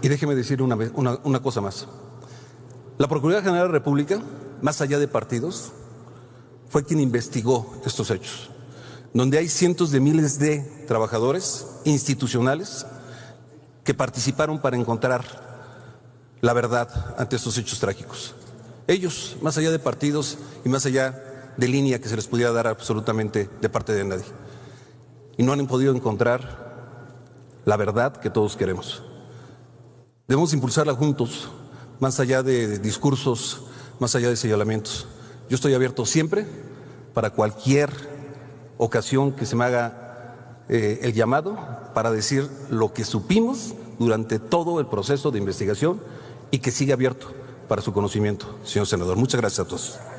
Y déjeme decir una cosa más. La Procuraduría General de la República, más allá de partidos, fue quien investigó estos hechos, donde hay cientos de miles de trabajadores institucionales que participaron para encontrar la verdad ante estos hechos trágicos. Ellos, más allá de partidos y más allá de línea que se les pudiera dar absolutamente de parte de nadie, y no han podido encontrar la verdad que todos queremos. Debemos impulsarla juntos, más allá de discursos, más allá de señalamientos. Yo estoy abierto siempre para cualquier ocasión que se me haga el llamado para decir lo que supimos durante todo el proceso de investigación y que siga abierto para su conocimiento, señor senador. Muchas gracias a todos.